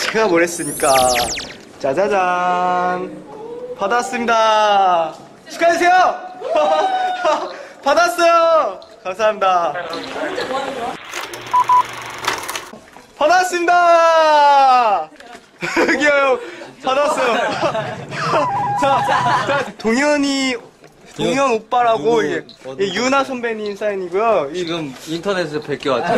제가 뭘 했으니까. 짜자잔. 받았습니다. 축하해주세요. 받았어요. 감사합니다. 받았습니다. 여기요. 받았어요. 자, 동현 오빠라고 이게 유나 선배님 사인이고요. 지금 인터넷에서 뵙게 왔죠.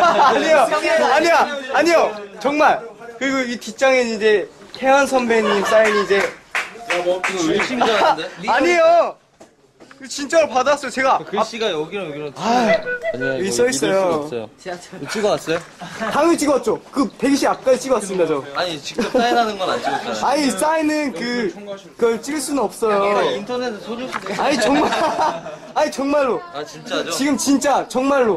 아니요. 정말. 그리고 이 뒷장엔 이제 태연 선배님 사인이 이제. 이거 의심 줄 알았는데? 아니에요. 진짜로 받았어요. 제가. 글씨가 여기랑 여기 써 있어요. 찍어왔어요? 당연히 찍었죠. 그 대기실 앞까지 찍었습니다, 저. 아니 직접 사인하는 건 안 찍었잖아요. 아니, 사인은 그걸 찍을 수는 없어요. 인터넷에 소줄 수도 있어요. 아니, 정말. 아니, 정말로. 아 진짜죠? 지금 진짜, 정말로.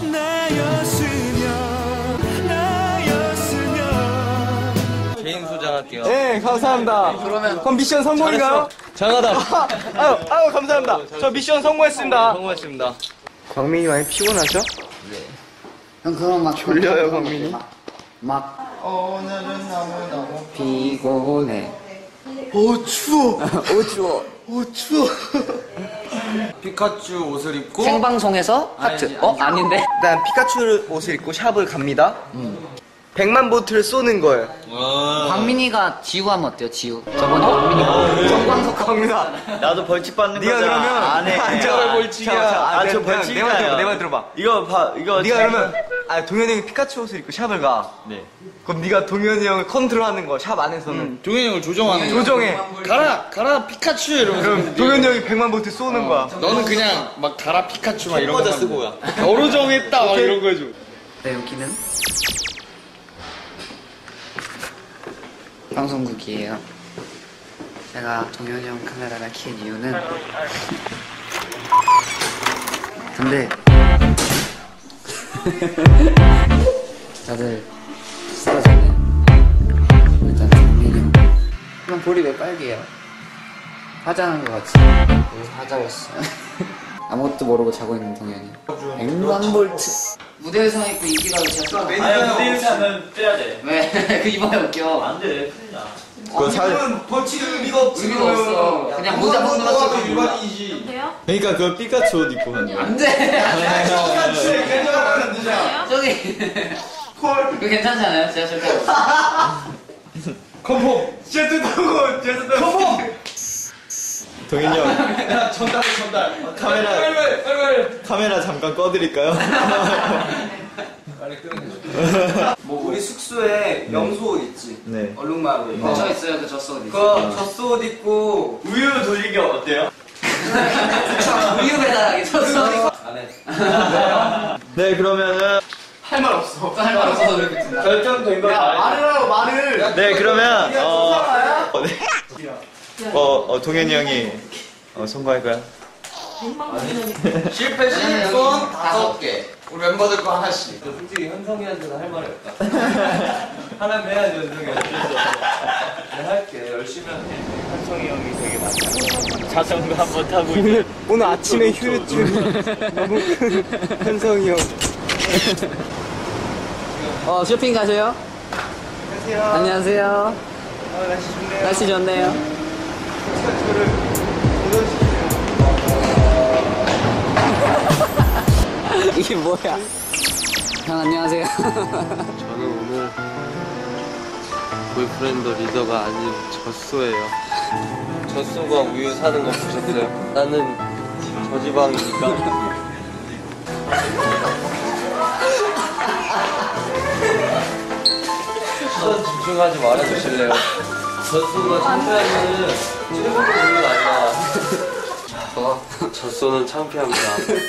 개인 소장할게요. 네, 감사합니다. 그럼 미션 성공인가요? 장하다. 아유, 감사합니다. 저 미션 성공했습니다. 성공했습니다. 광민이 많이 피곤하죠? 형 그럼 막 졸려요, 광민이? 막 오늘은 너무 피곤해. 오, 추워. 오 추워. 오, 추워. 피카츄 옷을 입고 생방송에서 하트. 아닌데? 일단 피카츄 옷을 입고 샵을 갑니다. 100만 보트를 쏘는 거예요. 광민이가 지우 하면 어때요? 지우. 저번에 광민이가 정광석 갑니다. 나도 벌칙 받는 네가 거잖아. 그러면 안 해. 저걸 벌칙이야. 저 벌칙이야. 내 말 들어봐. 이거 네가 그러면 동현이 형이 피카츄 옷을 입고 샵을 가. 네. 그럼 네가 동현이 형을 컨트롤하는 거. 샵 안에서는. 동현이 형을 조정하는 거. 조정해. 가라 피카츄 이러면서. 그럼 동현이 형이 100만 보트 쏘는 거야. 너는 그냥 막 가라 피카츄 막 이런 거 쓰고 가. 겨루 정했다 막 이런 거 해줘. 네, 여기는 방송국이에요. 제가 동현이 형 카메라를 켠 이유는 근데 다들 쓰러졌네. 일단 동현이 형 그럼 볼이 왜 빨개요? 화장한 것 같지? 화장했어. 아무것도 모르고 자고 있는 동현이. 100만 볼트. 무대 의상 입고 인기가요 진짜. 무대 의상은 빼야 돼. 왜? 그 입어야 웃겨. 안 돼. 큰일 나. 그건 벌칙은 의미가 없지. 의미가 없어. 그냥 모자 벗는 것도 일반이지. 그러니까 그 피카츄 옷 입고 가는 거야. 안 돼. 저기. 그거 괜찮지 않아요? 제가 절대 컴폼. 제트 컴폼. 동현이 형. 전달. 카메라 잠깐 꺼드릴까요? 뭐 우리 숙소에 염소 옷 있지. 네. 얼룩말로. 저 있어요. 그 젖소 어디? 그 젖소 옷 입고 우유 돌리기 어때요? 우유 배달하기 젖소 어디? 안 해. 네, 그러면은. 할 말 없어. 할 말 없어서 왜 이렇게 든다. 결정된 거. 말을 하라고 말을. 네, 그러면. 네. 동현이 형이 선거할까요? 실패 네, 손 5개. 우리 멤버들 거 하나씩. 솔직히 현성이한테는 할 말이 없다. 하나는 해야지 현성이한테. 내가 할게. 열심히 할게. 현성이 형이 되게 많아. 자전거 한번 타고 오늘 아침에 휴유증 너무 큰 현성이 형. 쇼핑 가세요? 안녕하세요. 안녕하세요. 날씨 좋네요. 날씨 좋네요. 이게 뭐야? 형 안녕하세요. 저는 오늘 보이프렌드 리더가 아닌 젖소예요. 젖소가 우유 사는 거 보셨어요? 나는 저지방이니까. 집중하지 말아주실래요? 젖소가 창피하면은 최고의 우유가 안 나와. 젖소는 창피합니다.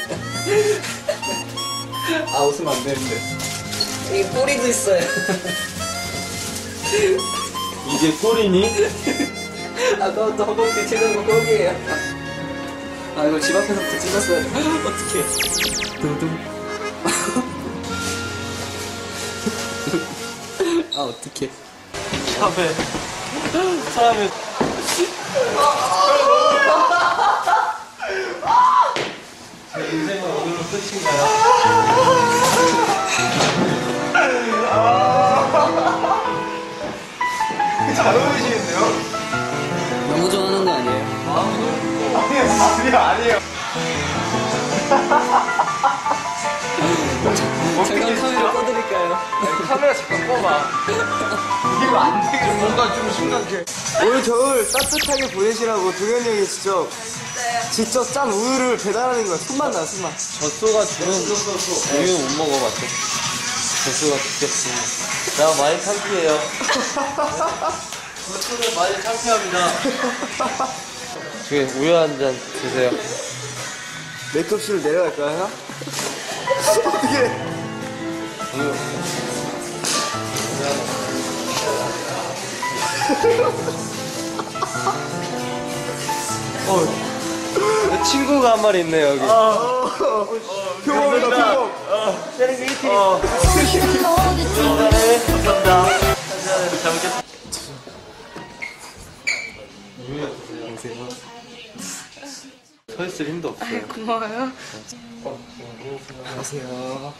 아 웃으면 안 되는데. 이게 꼬리도 있어요. 이게 꿀이니? 아까 허벅지 찍은 거 거기에요. 아 이거 집 앞에서부터 찍었어요. 어떡해. 두둥. 아 어떡해. 사람이. 제 인생은 오늘로 끝인가요? 뭔가 좀 심각해. 올 겨울 따뜻하게 보내시라고 동현이 형이 직접 짠 우유를 배달하는 거야. 손만 나, 손만. 젖소가 주는 우유 못 먹어봤어. 젖소가 죽겠습니다. 나 많이 창피해요. 젖소는 많이 창피합니다. 저기 우유 한 잔 드세요. 메이크업실로 내려갈까요, 형? 어떻게? 우유. 내 친구가 한 마리 있네 여기. 표범이다, 표범. 서 있을 힘도 없어요. 고마워요. 안녕하세요.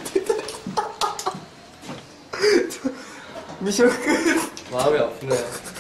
미션 끝. 마음이 아프네요.